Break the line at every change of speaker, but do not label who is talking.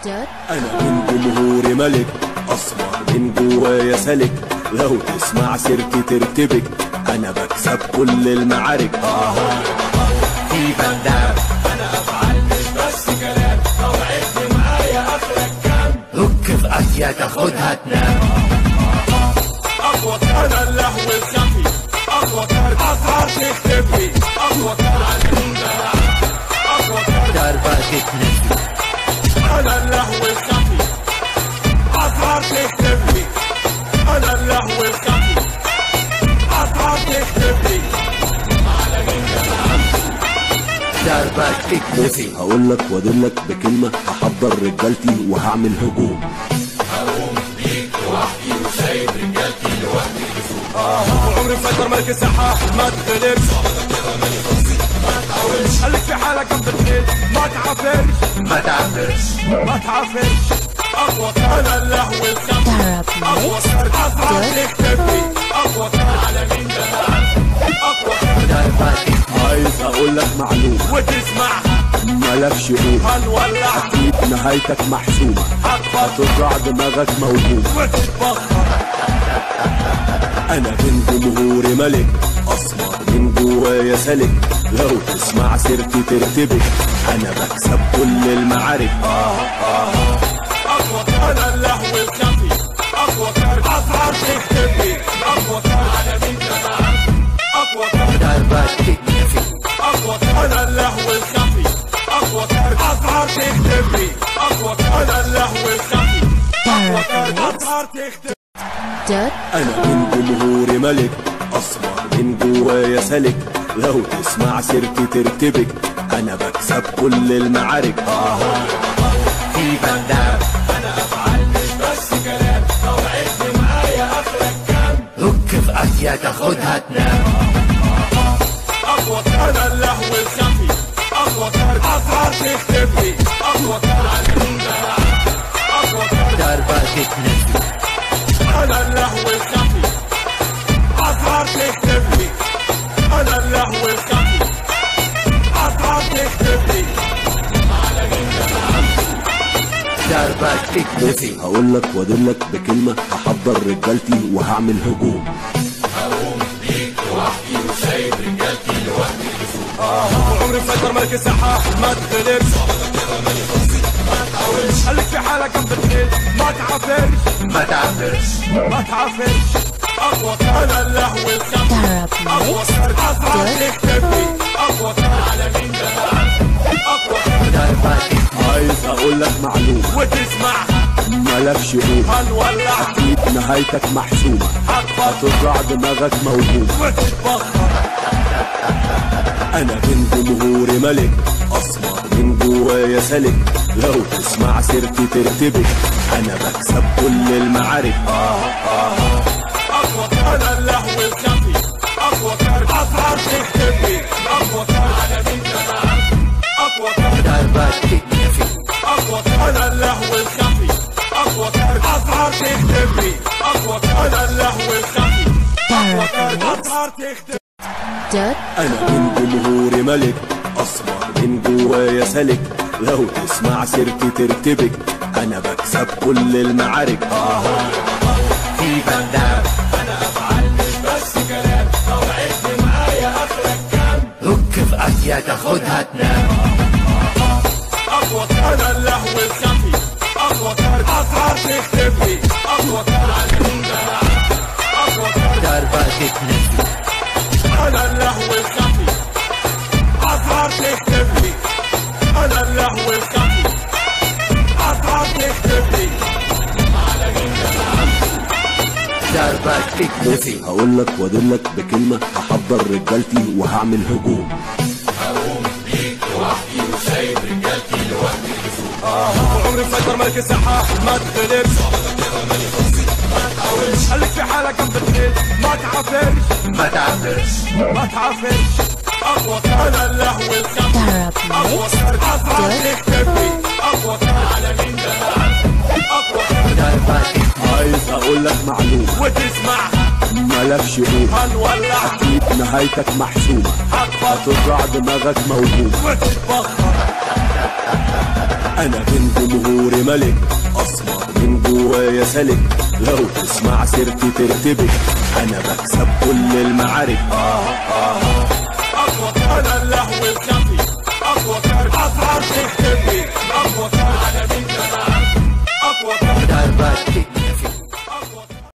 أنا من جمهوري ملك، أسمر من جوايا سلك، لو تسمع سيرتي ترتبك، أنا بكسب كل المعارك.
في بندام أنا أفعل مش بس كلام، لو عدت معايا آخرك كام، هك في آسيا تاخدها تنام. أقوى أنا اللهو الخفي، أقوى كارت أسعار تختفي، أقوى كارت على مين أقوى كارت دربك تتنفي. أنا اللهو الخفي، أسعار تختفي، أنا اللهو الخفي، أسعار تختفي، على مين دربك تتنفي.
هقولك وادلك بكلمة، هحضر رجالتي وهعمل هجوم.
هقوم بيك لوحدي وسايب رجالتي لوحدي لفوق. عمري مسيطر ملك الساحة، ما تغلبش ما تحاولش، خليك في حالك جنب الخيل، ما تعافرش ما تعافرش ما تعافرش. أقوى أنا اللهو الخفي، أقوى كارت أسعار تختفي، أقوى كارت على مين ده أقوى كارت.
عايز أقولك معلومة
وتسمعها
مالكش قوم،
هنولعها
أكيد نهايتك محسومة، هترجع دماغك موهوم.
وتتبخر
أنا من جمهوري ملك، أسمر من جوايا سلك، لو تسمع سيرتي ترتبك، أنا بكسب كل المعارك.
أقوى أنا اللهو الخفي، أقوى كارت أسعار تختفي، أقوى كارت على مين تمام، أقوى كارت دربك تتنفي. أقوى أنا اللهو الخفي، أقوى كارت أسعار تختفي، أقوى أنا اللهو الخفي، أقوى كارت أسعار تختفي.
أنا من جمهوري ملك، أسمر من جوايا سلك، لو تسمع سيرتي ترتبك، أنا بكسب كل المعارك.
في بندام أنا أفعل مش بس كلام، لو عدت معايا آخرك كام، هك في آسيا تاخدها تنام. أقوى أنا اللهو الخفي، أقوى كارت أسعار تختفي، أقوى كارت على مين أقوى كارت دربك تتنفي. أنا اللهو الخفي، أسعار تختفي، أنا اللهو الخفي، أسعار تختفي، على مين دربك تتنفي.
هقولك وادلك بكلمة، هحضر رجالتي وهعمل هجوم.
هقوم بيك لوحدي وسايب رجالتي لوحدي لفوق. عمري مسيطر ملك الساحة، ما تغلبش ما تحاولش، خليك في حالك جنب الخيل، ما تعافرش ما تعافرش ما تعافرش. أقوى أنا اللهو الخفي، أقوى كارت أسعار تختفي، أقوى كارت على مين ده أقوى كارت دربك.
عايز أقولك معلومة
وتسمعها
مالكش قوم،
هنولعها
أكيد نهايتك محسومة، هترجع دماغك موهوم.
وتتبخر
أنا من جمهوري ملك، أسمر من جوايا سلك، لو تسمع سيرتي ترتبك، أنا بكسب كل المعارك.
أقوى أنا اللهو الخفي، أقوى كارت أسعار تختفي، أقوى كارت على مين تمام، أقوى كارت دربك تتنفي. أقوى أنا اللهو الخفي، أقوى كارت أسعار تختفي، أقوى أنا اللهو الخفي، أقوى كارت أسعار تختفي.
أنا من جمهوري ملك، أسمر من جوايا سلك، لو تسمع سيرتي ترتبك، أنا بكسب كل المعارك.
في بندام أنا أفعل مش بس كلام، لو عدت معايا آخرك كام، هك في آسيا تاخدها تنام. أقوى أنا اللهو الخفي، أقوى كارت أسعار تختفي، أقوى كارت على مين أقوى كارت دربك تتنفي. أنا اللهو الخفي، أسعار تختفي، أنا اللهو الخفي، أسعار تختفي، على مين دربك تتنفي.
هقولك وادلك بكلمة، هحضر رجالتي وهعمل هجوم.
هقوم بيك لوحدي وسايب رجالتي لوحدي لفوق. عمري مسيطر ملك الساحة، ما تغلبش ما تحاولش، خليك في حالك جنب الخيل، ما تعافرش ما تعافرش ما تعافرش. أقوى أنا اللهو الخفي، أقوى كارت أسعار تختفي، أقوى كارت على مين أقوى كارت دربك.
عايز أقولك معلومة
وتسمعها
مالكش قوم،
هنولعها
أكيد نهايتك محسومة، هترجع دماغك موهوم.
وتتبخر
انا بين جمهوري ملك، اسمر من جوايا سالك، لو تسمع سيرتي ترتبك، انا بكسب كل المعارك.
اقوى انا اللهو الخفي، اقوى كارت اسعار